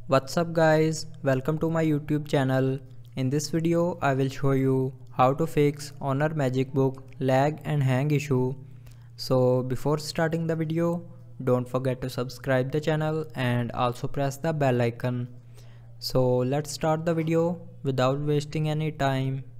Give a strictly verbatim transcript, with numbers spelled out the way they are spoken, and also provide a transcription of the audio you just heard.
What's up guys, welcome to my YouTube channel. In this video I will show you how to fix Honor Magicbook lag and hang issue. So before starting the video, don't forget to subscribe the channel and also press the bell icon. So let's start the video without wasting any time.